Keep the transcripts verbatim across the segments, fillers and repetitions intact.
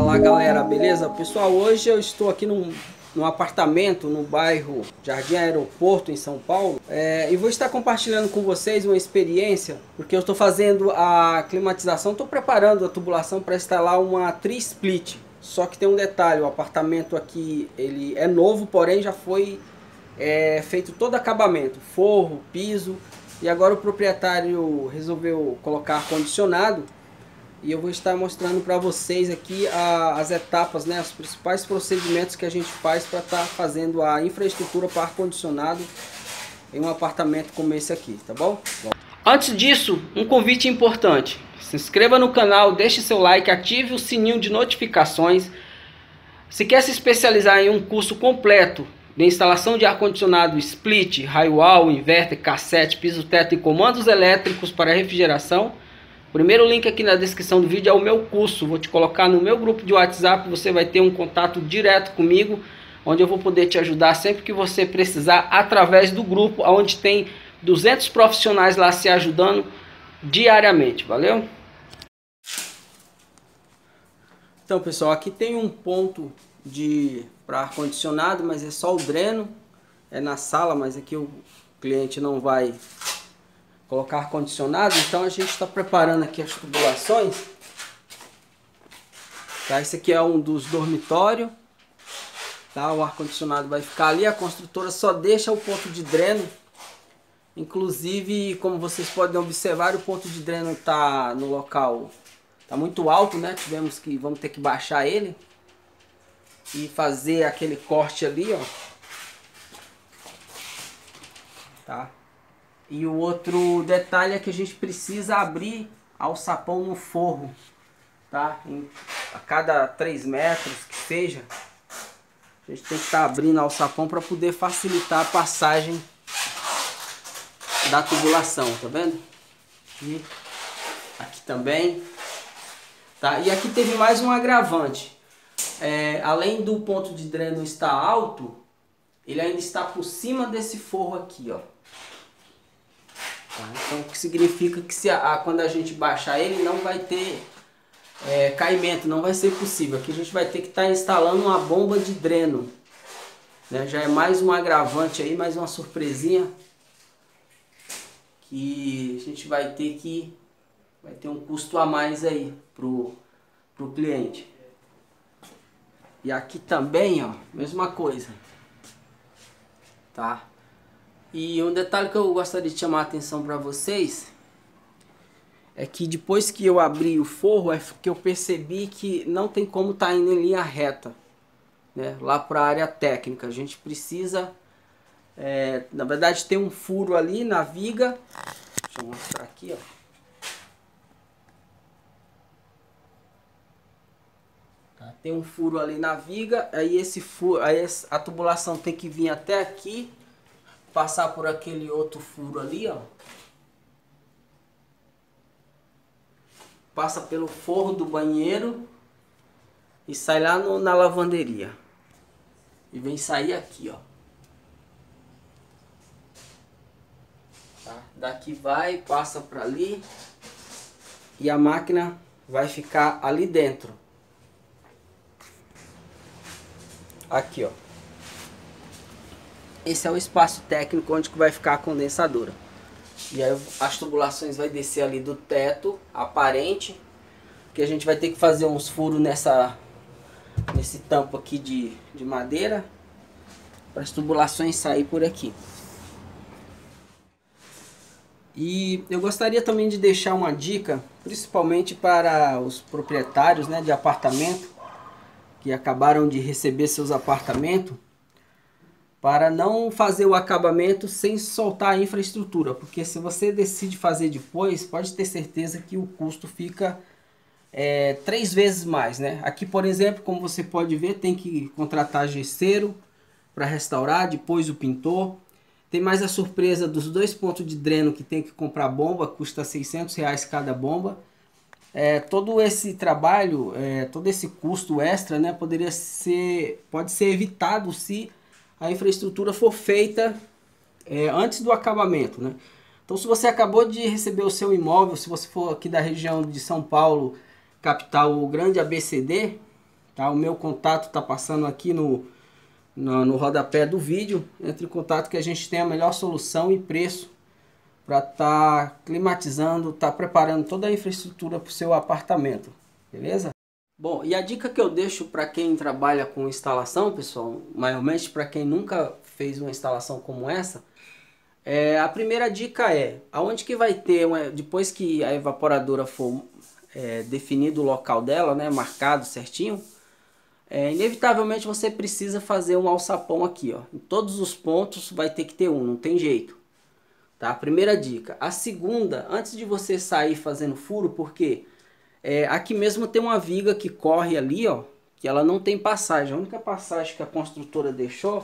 Fala galera, beleza? Pessoal, hoje eu estou aqui num, num apartamento no bairro Jardim Aeroporto, em São Paulo, é, e vou estar compartilhando com vocês uma experiência, porque eu estou fazendo a climatização, estou preparando a tubulação para instalar uma tri-split. Só que tem um detalhe, o apartamento aqui ele é novo, porém já foi é, feito todo acabamento, forro, piso, e agora o proprietário resolveu colocar ar-condicionado. E eu vou estar mostrando para vocês aqui a, as etapas, né, os principais procedimentos que a gente faz para estar tá fazendo a infraestrutura para ar-condicionado em um apartamento como esse aqui, tá bom? Bom? Antes disso, um convite importante. Se inscreva no canal, deixe seu like, ative o sininho de notificações. Se quer se especializar em um curso completo de instalação de ar-condicionado split, raio-wall, inverter, cassete, piso-teto e comandos elétricos para refrigeração, o primeiro link aqui na descrição do vídeo é o meu curso. Vou te colocar no meu grupo de WhatsApp, você vai ter um contato direto comigo, onde eu vou poder te ajudar sempre que você precisar, através do grupo, onde tem duzentos profissionais lá se ajudando diariamente, valeu? Então pessoal, aqui tem um ponto de para ar-condicionado, mas é só o dreno, é na sala, mas aqui o cliente não vai colocar ar-condicionado, então a gente está preparando aqui as tubulações. Tá, esse aqui é um dos dormitórios. Tá, o ar-condicionado vai ficar ali, a construtora só deixa o ponto de dreno. Inclusive, como vocês podem observar, o ponto de dreno está no local, está muito alto, né? Tivemos que, vamos ter que baixar ele e fazer aquele corte ali, ó. Tá? E o outro detalhe é que a gente precisa abrir alçapão no forro, tá? Em, a cada três metros que seja, a gente tem que estar abrindo alçapão para poder facilitar a passagem da tubulação, tá vendo? E aqui também, tá? E aqui teve mais um agravante. É, além do ponto de dreno estar alto, ele ainda está por cima desse forro aqui, ó. Então, o que significa que se a, a, quando a gente baixar ele não vai ter é, caimento, não vai ser possível. Aqui a gente vai ter que estar tá instalando uma bomba de dreno, né? Já é mais um agravante aí, mais uma surpresinha que a gente vai ter que vai ter um custo a mais aí pro pro cliente. E aqui também, ó, mesma coisa, tá? E um detalhe que eu gostaria de chamar a atenção para vocês é que depois que eu abri o forro, é que eu percebi que não tem como estar tá indo em linha reta, né? Lá para a área técnica, a gente precisa, é, na verdade, tem um furo ali na viga. Deixa eu mostrar aqui, ó. Tá, tem um furo ali na viga, aí esse furo, aí a tubulação tem que vir até aqui, passar por aquele outro furo ali, ó. Passa pelo forro do banheiro e sai lá no, na lavanderia. E vem sair aqui, ó. Tá? Daqui vai, passa para ali e a máquina vai ficar ali dentro. Aqui, ó. Esse é o espaço técnico onde que vai ficar a condensadora. E aí as tubulações vai descer ali do teto aparente, que a gente vai ter que fazer uns furos nessa nesse tampo aqui de, de madeira para as tubulações sair por aqui. E eu gostaria também de deixar uma dica, principalmente para os proprietários, né, de apartamento que acabaram de receber seus apartamentos, para não fazer o acabamento sem soltar a infraestrutura, porque se você decide fazer depois, pode ter certeza que o custo fica é, três vezes mais, né? Aqui, por exemplo, como você pode ver, tem que contratar gesseiro para restaurar, depois o pintor. Tem mais a surpresa dos dois pontos de dreno que tem que comprar bomba, custa seiscentos reais cada bomba. É, todo esse trabalho, é, todo esse custo extra, né, poderia ser, pode ser evitado se a infraestrutura for feita é, antes do acabamento, né? Então, se você acabou de receber o seu imóvel, se você for aqui da região de São Paulo, capital, o grande A B C D, tá? O meu contato está passando aqui no, no, no rodapé do vídeo. Entre em contato que a gente tem a melhor solução e preço para estar tá climatizando, tá preparando toda a infraestrutura para o seu apartamento, beleza? Bom, e a dica que eu deixo para quem trabalha com instalação, pessoal, maiormente para quem nunca fez uma instalação como essa, é, a primeira dica é, aonde que vai ter, uma, depois que a evaporadora for é, definido o local dela, né, marcado certinho, é, inevitavelmente você precisa fazer um alçapão aqui, ó. Em todos os pontos vai ter que ter um, não tem jeito. Tá? Primeira dica. A segunda, antes de você sair fazendo furo, porque é, aqui mesmo tem uma viga que corre ali, ó, que ela não tem passagem. A única passagem que a construtora deixou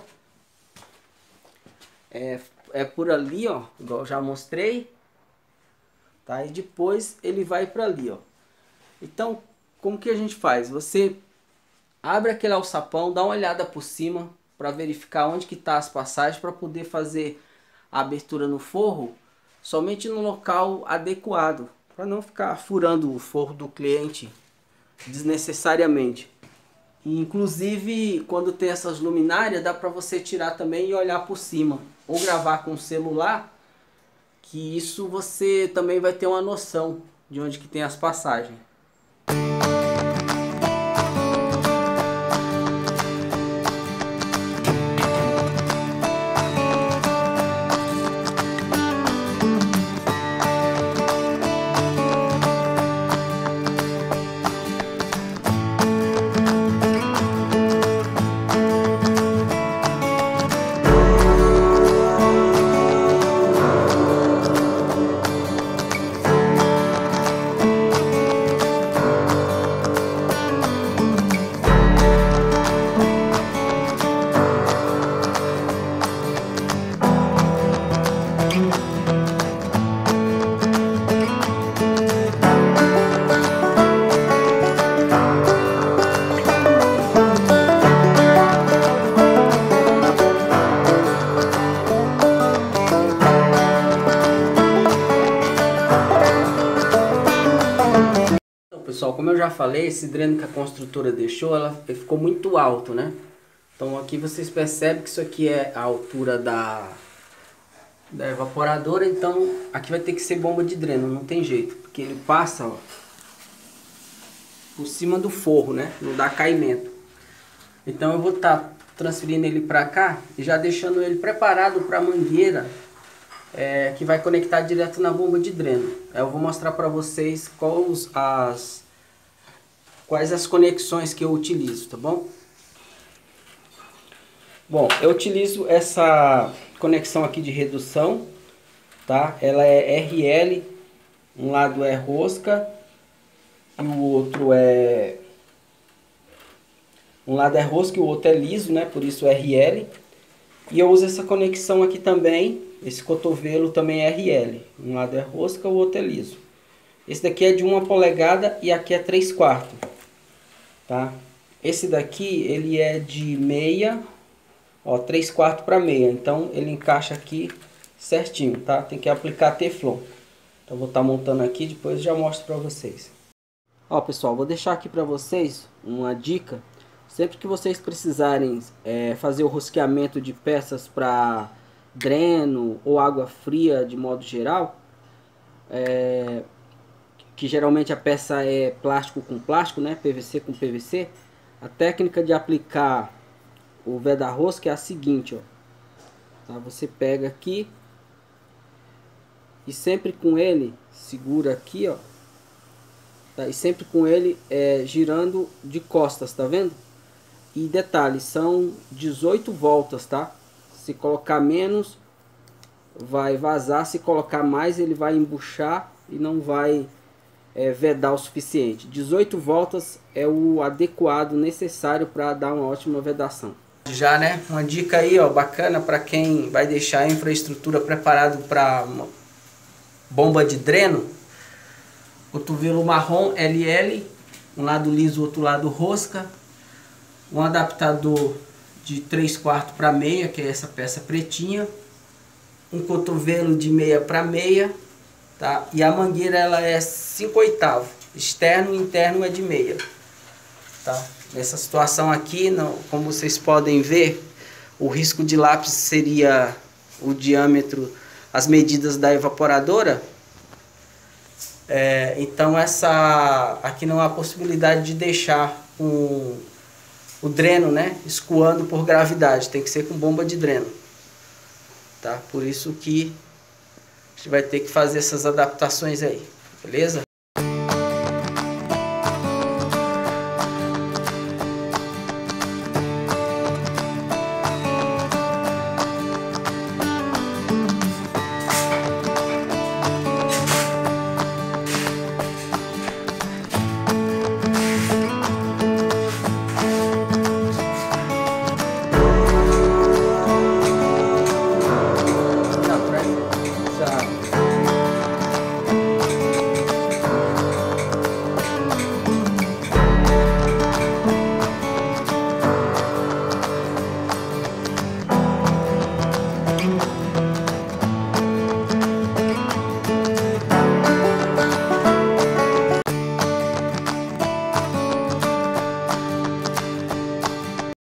é, é por ali, ó, igual eu já mostrei. Tá? E depois ele vai para ali, ó. Então, como que a gente faz? Você abre aquele alçapão, dá uma olhada por cima para verificar onde que tá as passagens para poder fazer a abertura no forro somente no local adequado, para não ficar furando o forro do cliente desnecessariamente. E, inclusive, quando tem essas luminárias, dá para você tirar também e olhar por cima, ou gravar com o celular, que isso você também vai ter uma noção de onde que tem as passagens. Pessoal, como eu já falei, esse dreno que a construtora deixou, ela ficou muito alto, né? Então aqui vocês percebem que isso aqui é a altura da, da evaporadora, então aqui vai ter que ser bomba de dreno, não tem jeito, porque ele passa, ó, por cima do forro, né? Não dá caimento. Então eu vou estar tá transferindo ele para cá e já deixando ele preparado para a mangueira é, que vai conectar direto na bomba de dreno. Eu vou mostrar para vocês quais as quais as conexões que eu utilizo, tá bom? Bom, eu utilizo essa conexão aqui de redução, tá? Ela é R L, um lado é rosca e o outro é um lado é rosca e o outro é liso, né? Por isso R L. E eu uso essa conexão aqui também, esse cotovelo também é R L, um lado é rosca, o outro é liso. Esse daqui é de uma polegada e aqui é três quartos. Tá? Esse daqui ele é de meia, ó, três quartos para meia, então ele encaixa aqui certinho, tá? Tem que aplicar teflon. Então vou estar montando aqui, depois já mostro para vocês. Ó, pessoal, vou deixar aqui para vocês uma dica. Sempre que vocês precisarem é, fazer o rosqueamento de peças para dreno ou água fria de modo geral, é, que geralmente a peça é plástico com plástico, né? P V C com P V C. A técnica de aplicar o veda-rosca é a seguinte, ó. Tá? Você pega aqui e sempre com ele, segura aqui, ó. Tá? E sempre com ele é, girando de costas, tá vendo? E detalhe, são dezoito voltas, tá? Se colocar menos, vai vazar. Se colocar mais, ele vai embuchar e não vai É, vedar o suficiente. dezoito voltas é o adequado necessário para dar uma ótima vedação. Já, né? Uma dica aí, ó, bacana para quem vai deixar a infraestrutura preparado para bomba de dreno. Cotovelo marrom L L, um lado liso, outro lado rosca. Um adaptador de três quartos para meia, que é essa peça pretinha. Um cotovelo de meia para meia. Tá? E a mangueira ela é cinco oitavos, externo e interno é de meia. tá? Nessa situação aqui, não, como vocês podem ver, o risco de lápis seria o diâmetro, as medidas da evaporadora. É, então essa aqui não há possibilidade de deixar um, o dreno, né, escoando por gravidade, tem que ser com bomba de dreno, tá? Por isso que a gente vai ter que fazer essas adaptações aí, beleza?